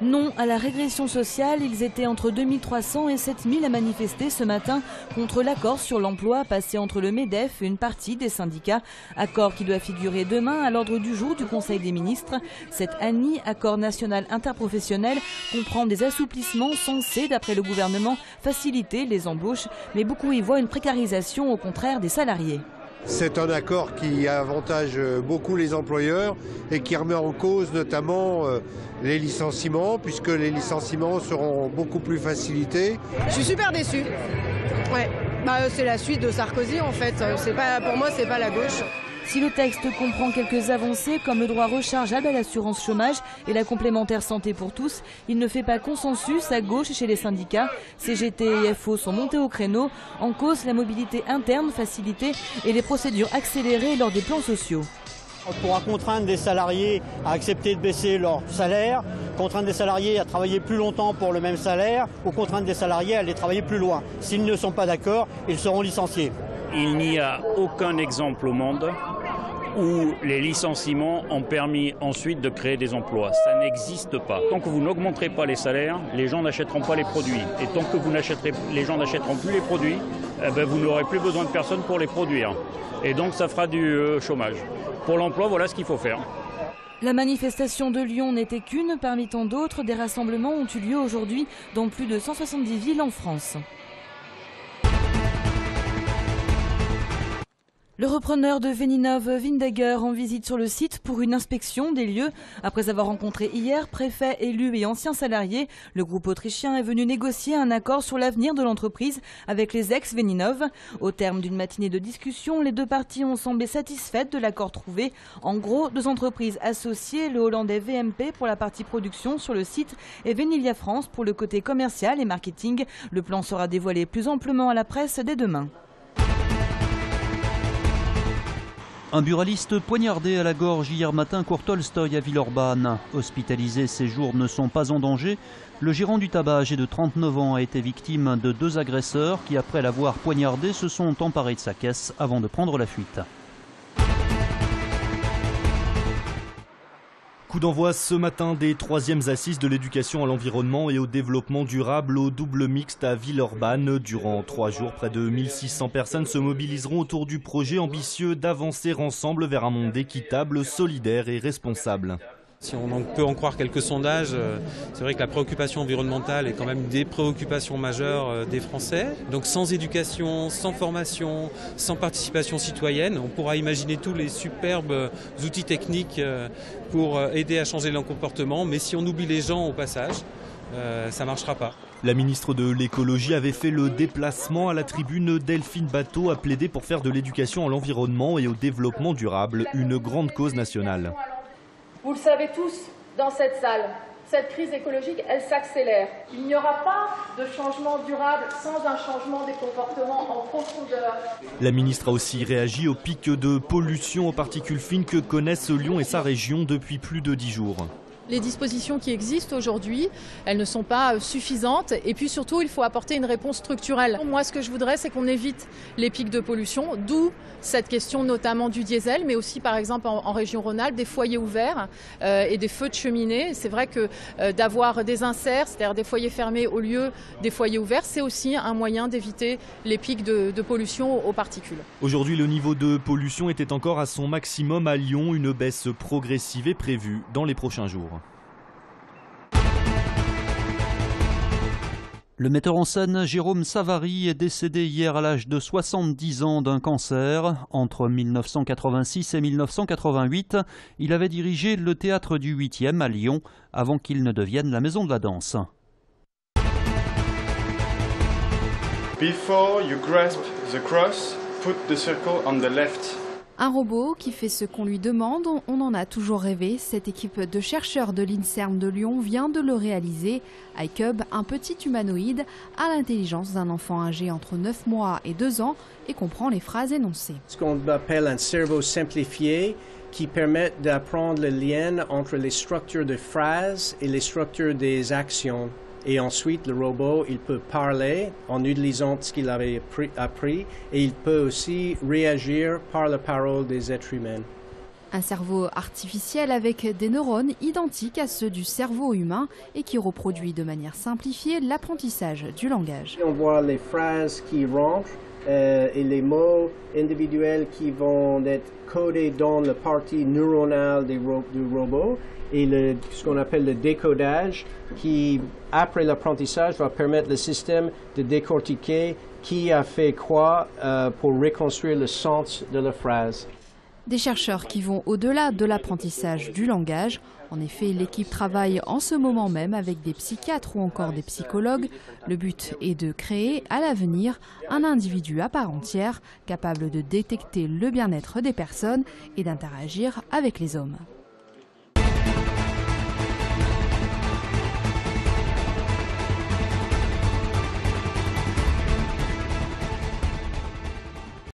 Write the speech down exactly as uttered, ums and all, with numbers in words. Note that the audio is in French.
Non à la régression sociale, ils étaient entre deux mille trois cents et sept mille à manifester ce matin contre l'accord sur l'emploi passé entre le MEDEF et une partie des syndicats. Accord qui doit figurer demain à l'ordre du jour du Conseil des ministres. Cet A N I, accord national interprofessionnel, comprend des assouplissements censés, d'après le gouvernement, faciliter les embauches, mais beaucoup y voient une précarisation au contraire des salariés. C'est un accord qui avantage beaucoup les employeurs et qui remet en cause notamment les licenciements, puisque les licenciements seront beaucoup plus facilités. Je suis super déçu. Ouais. Bah, c'est la suite de Sarkozy en fait. C'est pas, pour moi, c'est pas la gauche. Si le texte comprend quelques avancées comme le droit rechargeable à l'assurance chômage et la complémentaire santé pour tous, il ne fait pas consensus à gauche chez les syndicats. C G T et F O sont montés au créneau. En cause, la mobilité interne facilitée et les procédures accélérées lors des plans sociaux. On pourra contraindre des salariés à accepter de baisser leur salaire, contraindre des salariés à travailler plus longtemps pour le même salaire ou contraindre des salariés à aller travailler plus loin. S'ils ne sont pas d'accord, ils seront licenciés. Il n'y a aucun exemple au monde où les licenciements ont permis ensuite de créer des emplois. Ça n'existe pas. Tant que vous n'augmenterez pas les salaires, les gens n'achèteront pas les produits. Et tant que vous n'achèterez, les gens n'achèteront plus les produits, eh ben vous n'aurez plus besoin de personnes pour les produire. Et donc ça fera du euh, chômage. Pour l'emploi, voilà ce qu'il faut faire. La manifestation de Lyon n'était qu'une parmi tant d'autres. Des rassemblements ont eu lieu aujourd'hui dans plus de cent soixante-dix villes en France. Le repreneur de Veninov Windegger en visite sur le site pour une inspection des lieux. Après avoir rencontré hier préfets, élus et anciens salariés, le groupe autrichien est venu négocier un accord sur l'avenir de l'entreprise avec les ex-Veninov. Au terme d'une matinée de discussion, les deux parties ont semblé satisfaites de l'accord trouvé. En gros, deux entreprises associées, le hollandais V M P pour la partie production sur le site et Venilia France pour le côté commercial et marketing. Le plan sera dévoilé plus amplement à la presse dès demain. Un buraliste poignardé à la gorge hier matin, cours Tolstoï à Villeurbanne. Hospitalisé, ses jours ne sont pas en danger. Le gérant du tabac, âgé de trente-neuf ans, a été victime de deux agresseurs qui, après l'avoir poignardé, se sont emparés de sa caisse avant de prendre la fuite. Coup d'envoi ce matin des troisièmes assises de l'éducation à l'environnement et au développement durable au double mixte à Villeurbanne. Durant trois jours, près de mille six cents personnes se mobiliseront autour du projet ambitieux d'avancer ensemble vers un monde équitable, solidaire et responsable. Si on en peut en croire quelques sondages, c'est vrai que la préoccupation environnementale est quand même des préoccupations majeures des Français. Donc sans éducation, sans formation, sans participation citoyenne, on pourra imaginer tous les superbes outils techniques pour aider à changer leur comportement, mais si on oublie les gens au passage, euh, ça ne marchera pas. La ministre de l'écologie avait fait le déplacement à la tribune. Delphine Batteau a plaidé pour faire de l'éducation à l'environnement et au développement durable une grande cause nationale. Vous le savez tous dans cette salle, cette crise écologique, elle s'accélère. Il n'y aura pas de changement durable sans un changement des comportements en profondeur. La ministre a aussi réagi au pic de pollution aux particules fines que connaissent Lyon et sa région depuis plus de dix jours. Les dispositions qui existent aujourd'hui, elles ne sont pas suffisantes et puis surtout il faut apporter une réponse structurelle. Moi ce que je voudrais c'est qu'on évite les pics de pollution, d'où cette question notamment du diesel, mais aussi par exemple en, en région Rhône-Alpes des foyers ouverts euh, et des feux de cheminée. C'est vrai que euh, d'avoir des inserts, c'est-à-dire des foyers fermés au lieu des foyers ouverts, c'est aussi un moyen d'éviter les pics de, de pollution aux particules. Aujourd'hui le niveau de pollution était encore à son maximum à Lyon, une baisse progressive est prévue dans les prochains jours. Le metteur en scène Jérôme Savary est décédé hier à l'âge de soixante-dix ans d'un cancer. Entre mille neuf cent quatre-vingt-six et mille neuf cent quatre-vingt-huit, il avait dirigé le théâtre du huitième à Lyon avant qu'il ne devienne la Maison de la Danse. Before you grasp the cross, put the circle on the left. Un robot qui fait ce qu'on lui demande, on en a toujours rêvé. Cette équipe de chercheurs de l'INSERM de Lyon vient de le réaliser. iCub, un petit humanoïde, a l'intelligence d'un enfant âgé entre neuf mois et deux ans et comprend les phrases énoncées. Ce qu'on appelle un cerveau simplifié qui permet d'apprendre le lien entre les structures de phrases et les structures des actions. Et ensuite, le robot, il peut parler en utilisant ce qu'il avait appris et il peut aussi réagir par la parole des êtres humains. Un cerveau artificiel avec des neurones identiques à ceux du cerveau humain et qui reproduit de manière simplifiée l'apprentissage du langage. On voit les phrases qui rentrent euh, et les mots individuels qui vont être codés dans la partie neuronale du, ro du robot et le, ce qu'on appelle le décodage qui, après l'apprentissage, va permettre au système de décortiquer qui a fait quoi euh, pour reconstruire le sens de la phrase. Des chercheurs qui vont au-delà de l'apprentissage du langage. En effet, l'équipe travaille en ce moment même avec des psychiatres ou encore des psychologues. Le but est de créer à l'avenir un individu à part entière, capable de détecter le bien-être des personnes et d'interagir avec les hommes.